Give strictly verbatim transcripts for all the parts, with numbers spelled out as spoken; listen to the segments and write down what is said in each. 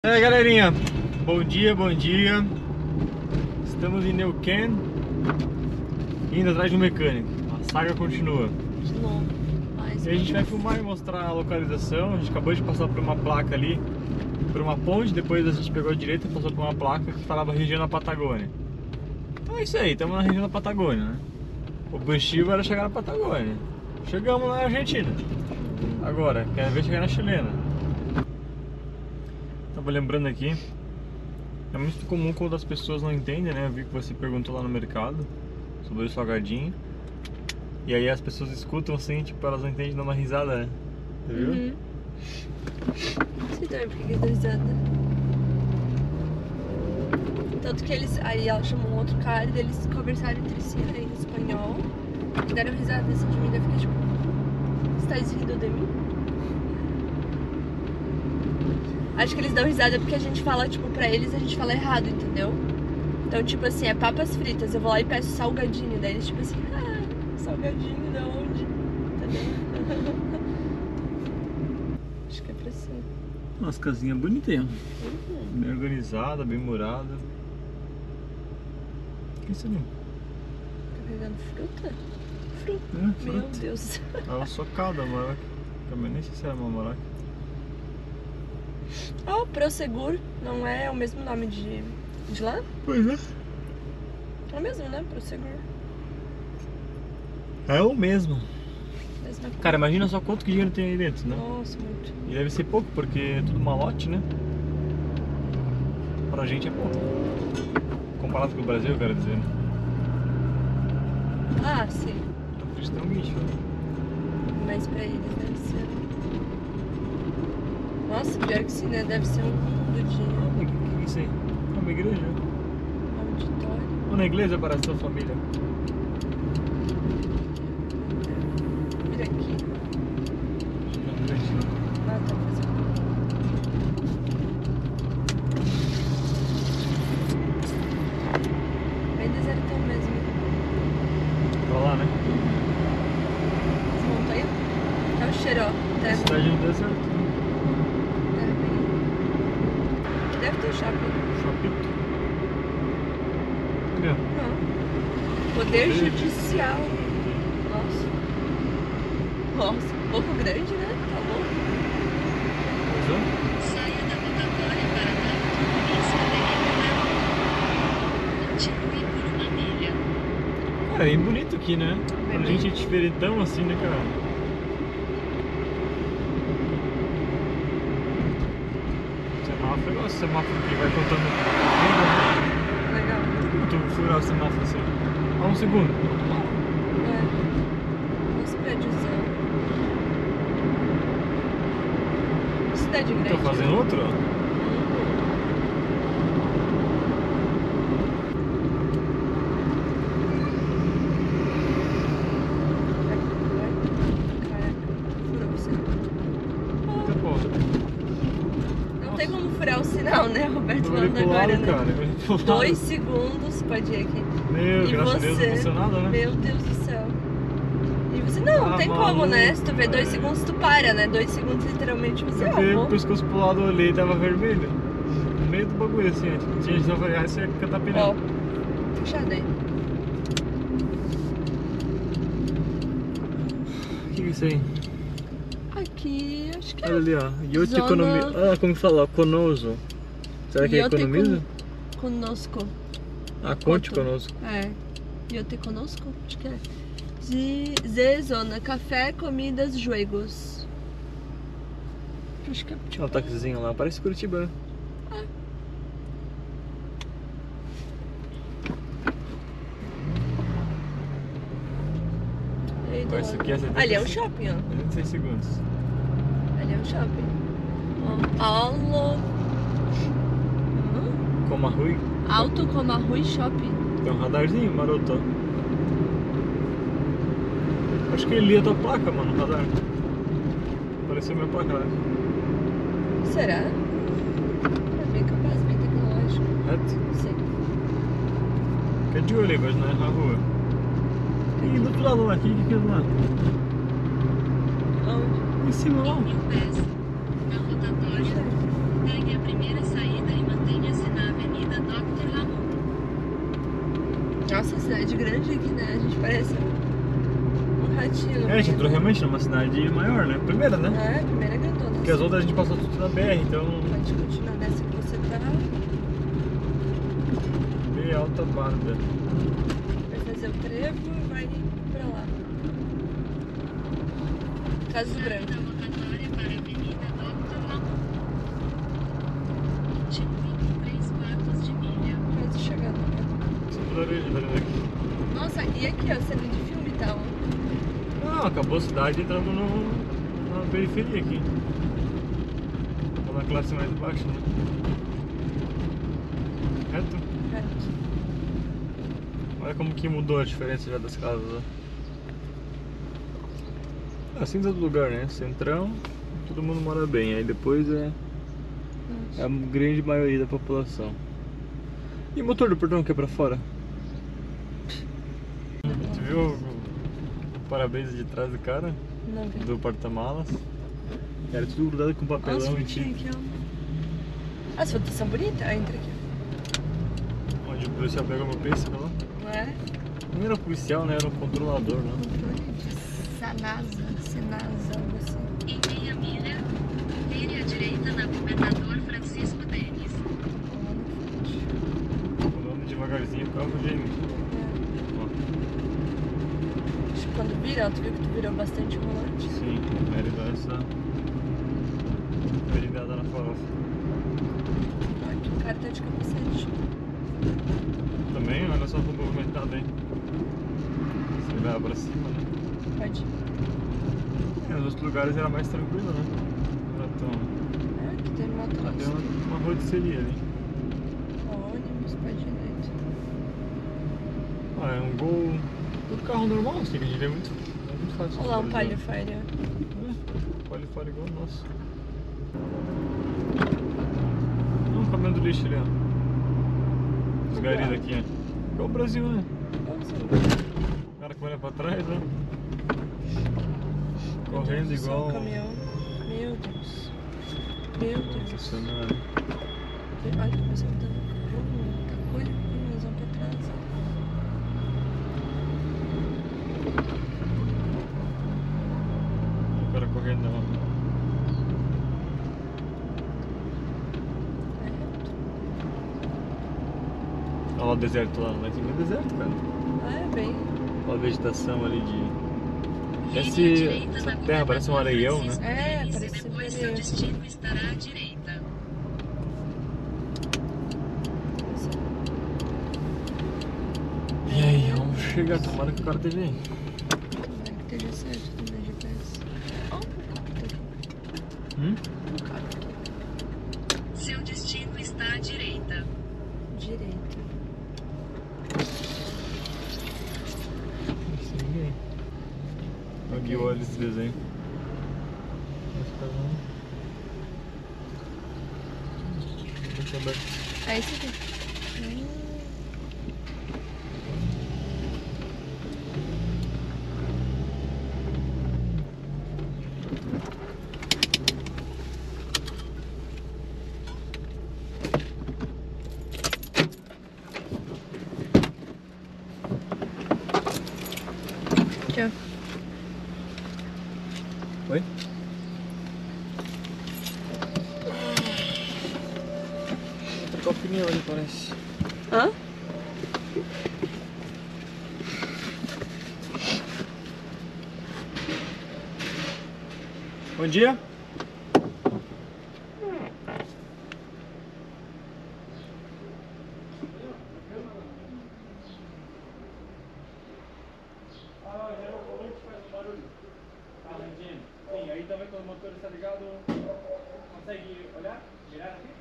E aí galerinha, bom dia, bom dia. Estamos em Neuquén, indo atrás de um mecânico. A saga continua. De novo. Mais E a gente vai filmar e mostrar a localização. A gente acabou de passar por uma placa ali, por uma ponte, depois a gente pegou a direita e passou por uma placa que falava região da Patagônia. Então é isso aí, estamos na região da Patagônia, né? O objetivo era chegar na Patagônia. Chegamos na Argentina. Agora, quero ver chegar na chilena. Tava lembrando aqui, é muito comum quando as pessoas não entendem, né? Eu vi que você perguntou lá no mercado sobre o salgadinho. E aí as pessoas escutam assim, tipo, elas não entendem, dão uma risada, né? Você viu? Uhum. Não sei também porque que eles dão risada. Tanto que eles, aí ela chamou um outro cara e eles conversaram entre si, né, em espanhol. E deram risada assim de mim, daí eu fiquei tipo, você tá rindo de mim? Acho que eles dão risada porque a gente fala, tipo, pra eles a gente fala errado, entendeu? Então, tipo assim, é papas fritas, eu vou lá e peço salgadinho, daí eles tipo assim, ah, salgadinho da onde? Entendeu? Acho que é pra ser. Umas casinhas bonitinhas. Uhum. Bem organizada, bem murada. O que é isso ali? Tá pegando fruta? Fruta. É, Meu fruta. Deus. É uma socada, maraca. Também nem sei se é uma maraca. Oh, Prosegur não é o mesmo nome de, de lá? Pois é. É o mesmo, né? Prosegur. É o mesmo. Mesma coisa. Cara, imagina só quanto que dinheiro tem aí dentro, né? Nossa, muito. E deve ser pouco, porque é tudo malote, né? Pra gente é pouco. Comparado com o Brasil, eu quero dizer. Ah, sim. Então por isso tem um bicho, né? Mas pra eles deve ser. Nossa, pior que sim, né? Deve ser um mundo de O que, que é isso aí? É uma igreja. auditório. Ou na igreja para a sua família. Vira aqui. Ah, tá fazendo. Bem desertão mesmo. Pra lá, né? As montanhas. É o cheiro, ó. Terra. Cidade no deserto. Terra bem. Deve ter shopping. Chapito. Olha. Não. Poder judicial. Nossa. Nossa, um pouco grande, né? Tá louco. Pois é. Saia da rotatória para dar utiliza continue por uma milha. Cara, é bem bonito aqui, né? Bem Pra gente é bonito. diferentão assim, né, cara? Semáforo, olha o semáforo que vai contando. Legal. Como tu furar o semáforo assim? Há um segundo. É. Os prédiozão. Cidade grande. Tô fazendo outro, ó. Caraca, furou o sinal. Eita porra. Não tem como furar o sinal, né, Roberto? Eu olhei Falando pro lado, agora, né? cara. Eu olhei pro lado. Dois segundos, pode ir aqui. Meu, E graças você? a Deus não aconteceu nada, né? Meu Deus do céu. E você não, não Ah, tem como, maluco, né? Se tu vê dois é. segundos, tu para, né? Dois segundos, literalmente, você Eu vi o arrumou. pescoço pro lado, eu olhei e tava vermelho. No meio do bagulho assim, ó. Tinha gente que falei, ah, isso é cantar pneu. Ó, fechado aí. O que é isso aí? Aqui, acho que é. Olha ali, ó. Yo te Zona- economizo. Ah, como fala? Conoso. Será que é Yo te economiza? Conosco. Ah, conte Conto. conosco. É. Yo te conosco? Acho que é. Z, Z Zona, café, comidas, juegos. Acho que é tipo. Olha o taxizinho lá, parece Curitiba, né? Aí, do Esse lado. aqui é setenta e Ali é um cinco. shopping, ó. vinte e seis segundos. Ali é um shopping. Ó, Allo... Hã? Comarrui. Alto Comarrui Shopping. Tem um radarzinho maroto, ó. Acho que ele lia a tua placa, mano, o radar. Apareceu minha placa lá. Será? É bem capaz, bem tecnológico. Reto? Sim. Fica de olho aí, mas não é na rua. E do outro lado lá, aqui, o que que é do lado? Onde? Em cima lá. Em mil pés, na rotatória, pegue a primeira saída e mantenha-se na Avenida doutor Ramon. Nossa, cidade grande aqui, né? A gente parece um ratinho. É, a gente entrou realmente numa cidade maior, né? Primeira, né? É, primeira grandona. Porque as outras a gente passou tudo na B R, então... Pode continuar nessa que você tá. B Alta Barda. Vai fazer o trevo e vai pra lá. Casa do Branco. Saída rotatória para a Avenida doutor Ramon. Continue três quartos de milha. Quase chegando. Só por ali, tá vendo aqui? Nossa, e aqui, ó, cena de filme e tal. Não, acabou a cidade e entramos no, na periferia aqui. Tô na classe mais baixa, né? Reto? Reto. Olha como que mudou a diferença já das casas, ó. Assim em todo lugar, né? Centrão, todo mundo mora bem. Aí depois é, é a grande maioria da população. E o motor do portão que é pra fora? Você viu o, o para-brisa de trás do cara? Não vi. Do porta-malas? Era tudo grudado com papelão Nossa, e tinha tinta. aqui, ó. Ah, essa foto são bonita. Ah, entra aqui. Onde o policial pegou meu pêssego lá. Não é? Não era policial, né? Era um controlador, né? Controle de Sanasa, Senasa, algo assim. Em meia milha, vire à direita na Governador Francisco Denis. Lá na frente. Pulando devagarzinho o carro gêmeo. Ó, Acho que quando vira, ó, tu viu que tu virou bastante o volante. sim, ele dá essa virada na farofa. Ó, aqui o cara tá de capacete. Também, olha só como movimentado, hein? Se ele vai pra cima, né? Pode ir. É, nos outros lugares era mais tranquilo, né? Não era tão... É, aqui tem moto lá. Ah, tem uma, uma rotisseria ali. Ó, ônibus pra direita. Ah, é um Gol... Tudo carro normal, assim, que a gente vê muito, é muito fácil. Olha lá um no Palio Brasil. Fire, ó. É, Palio Fire igual o nosso. Não, o caminhão do lixo ali, ó. Os garis aqui, ó. Igual o Brasil, né? Igualzinho. O cara que olha pra trás, né? Correndo Meu Deus do céu, igual... o caminhão. Meu Deus. Meu Deus. Estacionário. Olha, o pessoal dando muita coisa, caminhãozão pra trás. O cara correndo não. É reto. Olha lá o deserto lá, lá em cima é deserto, cara. Ah, é bem. Olha a vegetação ali de... Vire à Esse, direita essa na terra parece um Governador areião, Francisco né? É, Denis, parece e depois ser seu areia. destino estará à direita. E aí, vamos chegar, tomara que o cara esteja aí. Tomara que esteja certo também, G P S. Ó, um carro tá aqui. Hum? Um carro aqui. Seu destino está à direita. Direita. Não sei ninguém. Alguém olha esse desenho. Esse cara não. Deixa eu ver. É esse aqui. Hum. Aqui, ó. Oi? Trocar o pneu ali, parece. Hã? Bom dia. Sim, aí também quando o motor está ligado, consegue olhar? Virar aqui?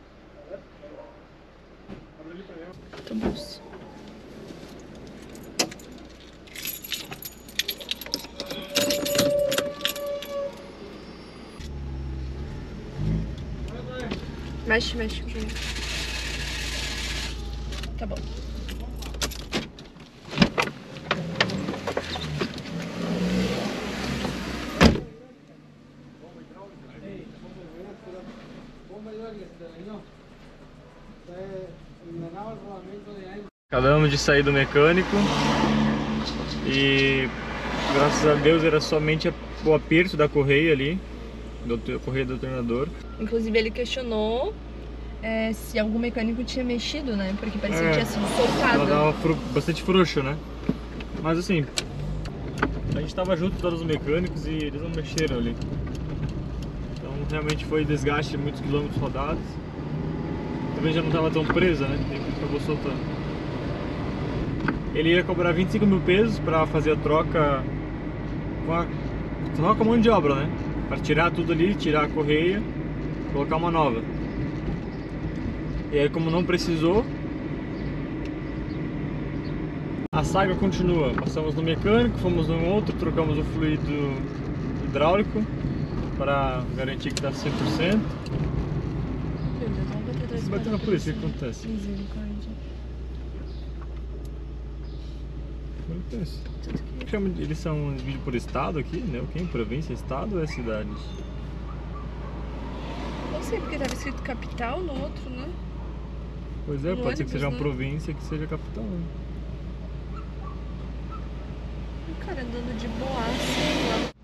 Abre ali pra ver. Autobus. Mexe, mexe. Tá bom. Acabamos de sair do mecânico e graças a Deus era somente o aperto da correia ali, do correia do alternador. Inclusive ele questionou é, se algum mecânico tinha mexido, né? Porque parecia É, que tinha sido soltado. ela dava fru bastante frouxo, né? Mas assim, a gente tava junto com todos os mecânicos e eles não mexeram ali. Então realmente foi desgaste de muitos quilômetros rodados. Também já não tava tão presa, né? E acabou soltando. Ele ia cobrar vinte e cinco mil pesos para fazer a troca com a, só com a mão de obra, né? Para tirar tudo ali, tirar a correia, colocar uma nova. E aí, como não precisou, a saga continua. Passamos no mecânico, fomos no outro, trocamos o fluido hidráulico para garantir que dá cem por cento. Meu Deus, vamos bater dois Se bater na polícia, o que acontece? Misericórdia. Acontece. Tudo que... Chama de- Eles são divididos por estado aqui, né? O que? Província, estado ou é cidade? Não sei, porque tava escrito capital no outro, né? Pois é, No pode ser que ônibus, seja uma né? província que seja capital. Né? O cara andando de boaça lá.